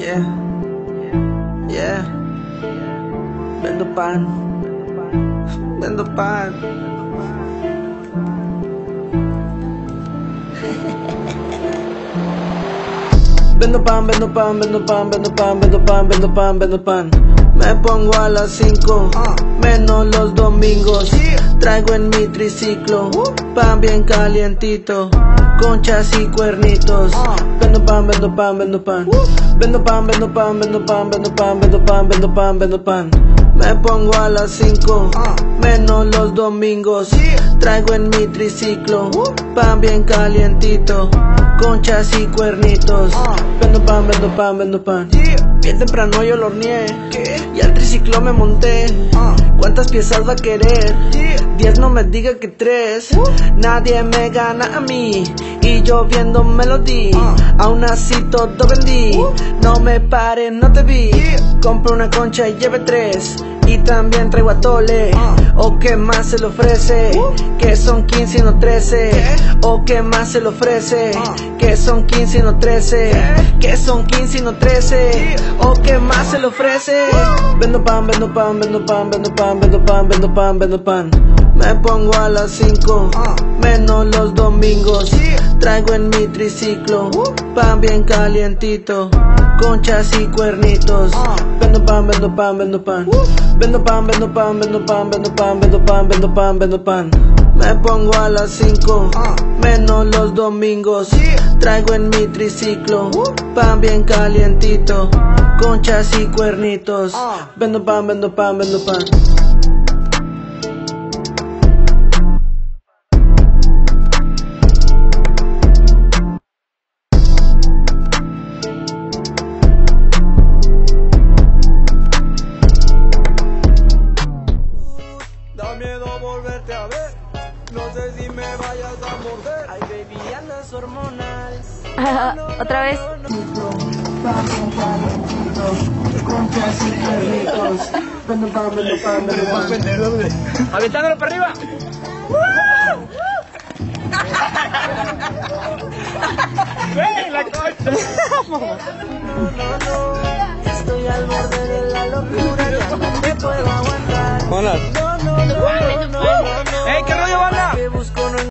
Yeah, yeah. Vendo pan, vendo pan. Vendo pan, vendo pan, vendo pan, vendo pan, vendo pan, vendo pan, vendo pan. Me pongo a las 5, menos los domingos. Traigo en mi triciclo pan bien calientito, conchas y cuernitos. Vendo pan, vendo pan, vendo pan. Vendo pan, vendo pan, vendo pan, vendo pan, vendo pan, vendo pan, vendo pan. Me pongo a las 5, menos los domingos. Traigo en mi triciclo pan bien calientito, conchas y cuernitos. Vendo pan, vendo pan, vendo pan. Bien temprano yo lo horneé y al triciclo me monté. ¿Cuántas piezas va a querer? 10, no me diga que 3. Nadie me gana a mí y yo viendo melodí. Aún así todo vendí. No me pare, no te vi. Compro una concha y lleve 3. Y también traigo atole. ¿O qué más se le ofrece? Que son 15 y no 13. ¿O qué más se le ofrece? Que son 15 y no 13. Que son 15 y no 13. ¿O qué más se le ofrece? Vendo pan, vendo pan, vendo pan, vendo pan, vendo pan, vendo pan, vendo pan. Me pongo a las 5, menos los domingos. Traigo en mi triciclo pan bien calientito, conchas y cuernitos. Vendo pan, vendo pan, vendo pan. Vendo pan, vendo pan, vendo pan, vendo pan, vendo pan, vendo pan, vendo pan. Me pongo a las 5, menos los domingos. Traigo en mi triciclo pan bien calientito, conchas y cuernitos. Vendo pan, vendo pan, vendo pan. Da miedo volverte a ver, no sé si me vayas a morder. Ay, baby, andas hormonal. Otra vez. Conchas y cuernitos. Vendo pan, vendo pan, vendo pan. ¡Aventándolo para arriba! ¡Ven, la concha! No, estoy al borde de la locura, ya no me puedo aguantar. Hola. No,